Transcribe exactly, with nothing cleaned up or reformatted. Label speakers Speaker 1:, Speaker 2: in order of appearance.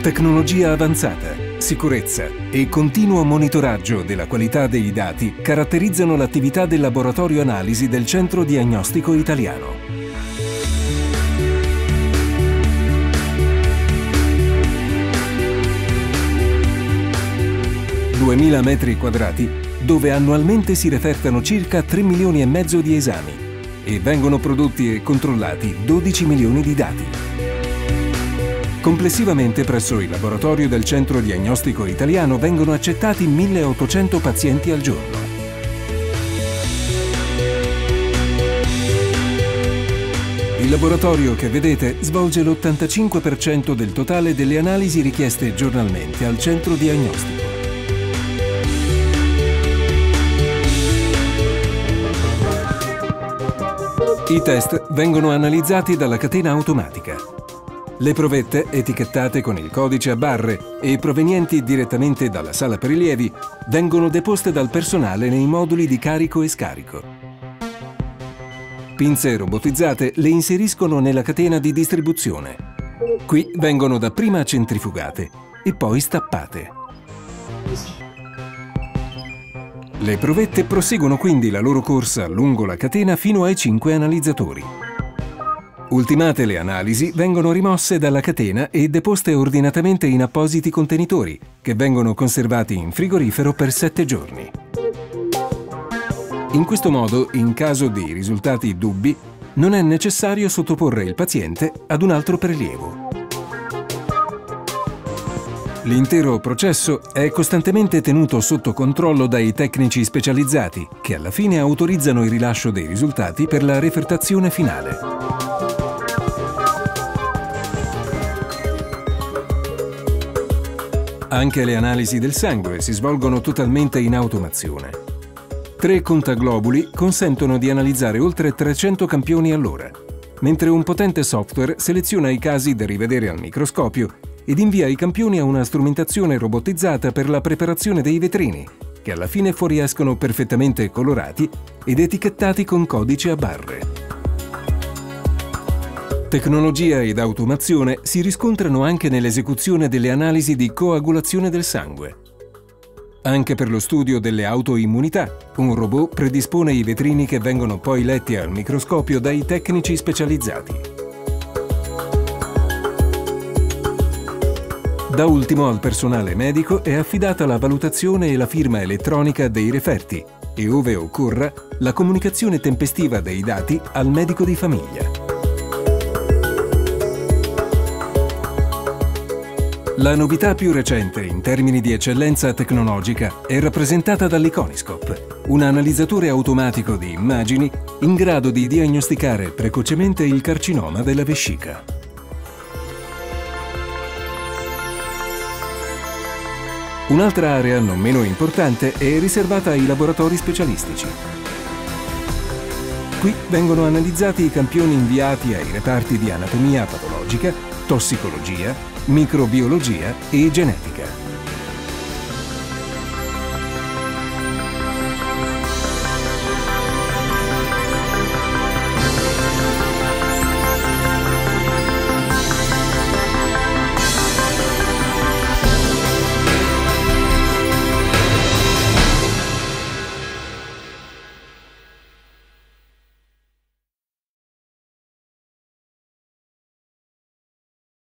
Speaker 1: Tecnologia avanzata, sicurezza e continuo monitoraggio della qualità dei dati caratterizzano l'attività del laboratorio analisi del Centro Diagnostico Italiano. duemila metri quadrati dove annualmente si refertano circa tre milioni e mezzo di esami e vengono prodotti e controllati dodici milioni di dati. Complessivamente presso il laboratorio del Centro Diagnostico Italiano vengono accettati milleottocento pazienti al giorno. Il laboratorio che vedete svolge l'ottantacinque per cento del totale delle analisi richieste giornalmente al centro diagnostico. I test vengono analizzati dalla catena automatica. Le provette, etichettate con il codice a barre e provenienti direttamente dalla sala prelievi, vengono deposte dal personale nei moduli di carico e scarico. Pinze robotizzate le inseriscono nella catena di distribuzione. Qui vengono dapprima centrifugate e poi stappate. Le provette proseguono quindi la loro corsa lungo la catena fino ai cinque analizzatori. Ultimate le analisi, vengono rimosse dalla catena e deposte ordinatamente in appositi contenitori, che vengono conservati in frigorifero per sette giorni. In questo modo, in caso di risultati dubbi, non è necessario sottoporre il paziente ad un altro prelievo. L'intero processo è costantemente tenuto sotto controllo dai tecnici specializzati, che alla fine autorizzano il rilascio dei risultati per la refertazione finale. Anche le analisi del sangue si svolgono totalmente in automazione. Tre contaglobuli consentono di analizzare oltre trecento campioni all'ora, mentre un potente software seleziona i casi da rivedere al microscopio ed invia i campioni a una strumentazione robotizzata per la preparazione dei vetrini, che alla fine fuoriescono perfettamente colorati ed etichettati con codice a barre. Tecnologia ed automazione si riscontrano anche nell'esecuzione delle analisi di coagulazione del sangue. Anche per lo studio delle autoimmunità, un robot predispone i vetrini che vengono poi letti al microscopio dai tecnici specializzati. Da ultimo al personale medico è affidata la valutazione e la firma elettronica dei referti e, ove occorra, la comunicazione tempestiva dei dati al medico di famiglia. La novità più recente in termini di eccellenza tecnologica è rappresentata dall'Iconiscope, un analizzatore automatico di immagini in grado di diagnosticare precocemente il carcinoma della vescica. Un'altra area non meno importante è riservata ai laboratori specialistici. Qui vengono analizzati i campioni inviati ai reparti di anatomia patologica, tossicologia, microbiologia e genetica.